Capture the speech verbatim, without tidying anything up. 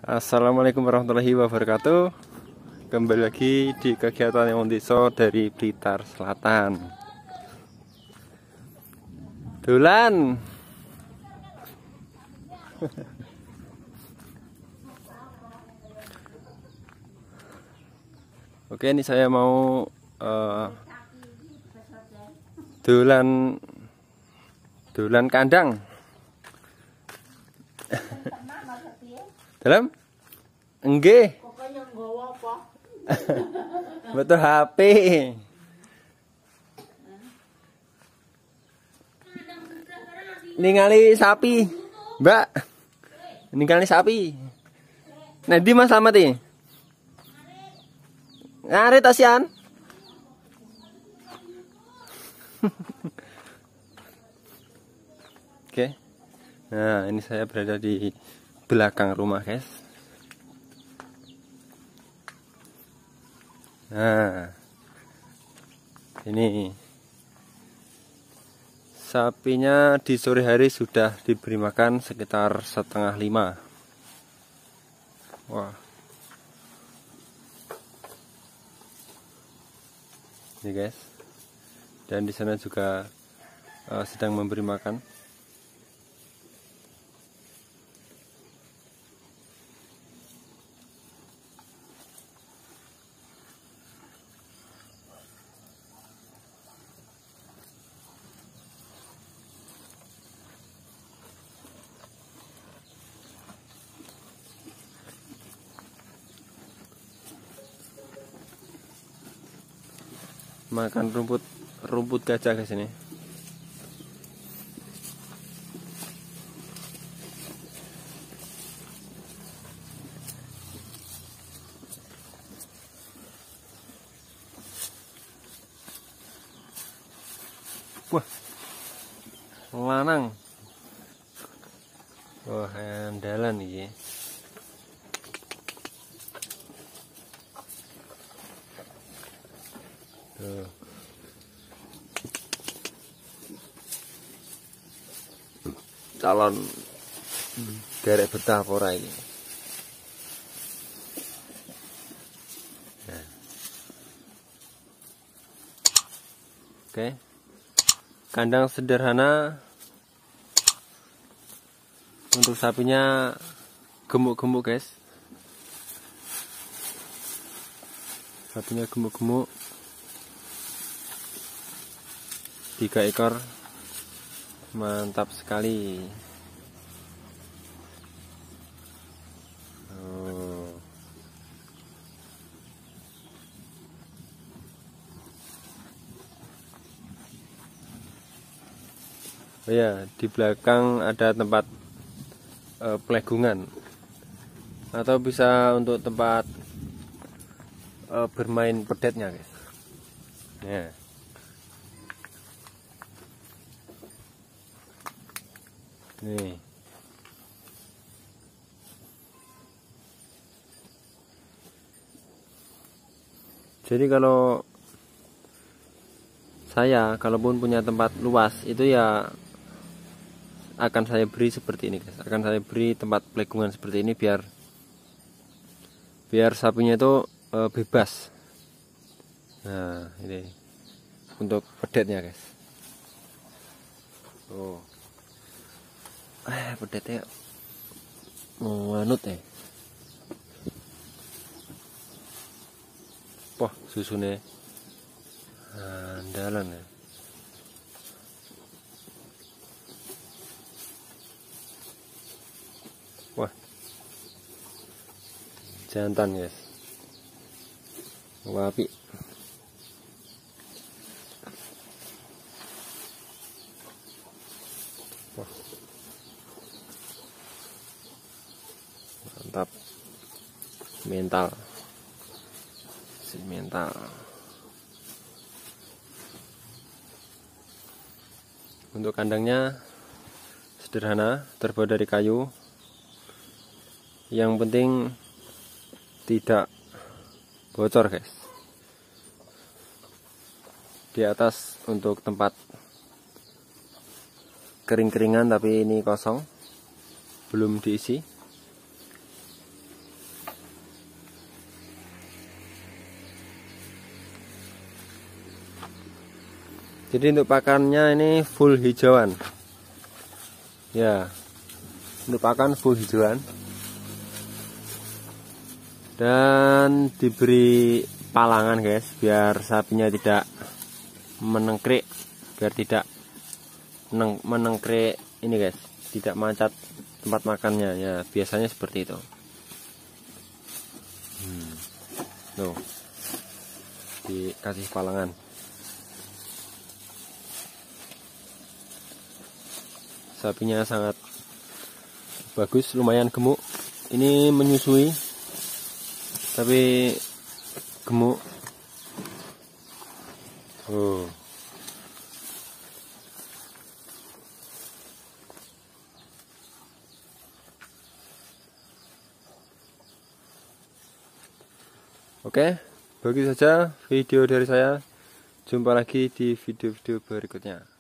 Assalamualaikum warahmatullahi wabarakatuh. Kembali lagi di kegiatan yang Ontiso dari Blitar Selatan. Dolan. Oke, ini saya mau uh, dolan dolan kandang. Dalam? Enggak. Betul H P. Ningali sapi, Mbak. Ningali sapi. Nah, di Mas Slamet iki. Ngarit asian. Oke. Nah, ini saya berada di belakang rumah, guys. Nah, ini sapinya di sore hari sudah diberi makan sekitar setengah lima. Wah, ini guys, dan di sana juga uh, sedang memberi makan. Makan rumput rumput gajah ke sini. Wah, lanang. Wah, andalan iki. Tuh. Calon derek betah apa ora ini. Nah. Oke. Kandang sederhana untuk sapinya, gemuk-gemuk, guys. Sapinya gemuk-gemuk. Tiga ekor, mantap sekali. Oh. Oh ya, di belakang ada tempat uh, pelegungan, atau bisa untuk tempat uh, bermain pedetnya, guys. Ya. Nih. Jadi kalau saya, kalaupun punya tempat luas, itu ya akan saya beri seperti ini, guys. Akan saya beri tempat pelegungan seperti ini biar biar sapinya itu e, bebas. Nah, ini untuk pedetnya, guys. Oh. Eh, pedetnya mau nganut ya. Wah, susunya andalan ya. Wah, jantan, guys. Wapi. Wah, mantap. Mental, si mental. Untuk kandangnya sederhana, terbuat dari kayu. Yang penting tidak bocor, guys. Di atas untuk tempat kering-keringan, tapi ini kosong, belum diisi. Jadi untuk pakannya ini full hijauan. Ya, untuk pakan full hijauan. Dan diberi palangan guys, biar sapinya tidak menengkrik, biar tidak menengkrik ini guys, tidak mancat tempat makannya. Ya, biasanya seperti itu. Hmm. Tuh, dikasih palangan. Sapinya sangat bagus, lumayan gemuk. Ini menyusui tapi gemuk. Oh. Oke, begitu saja video dari saya. Jumpa lagi di video-video berikutnya.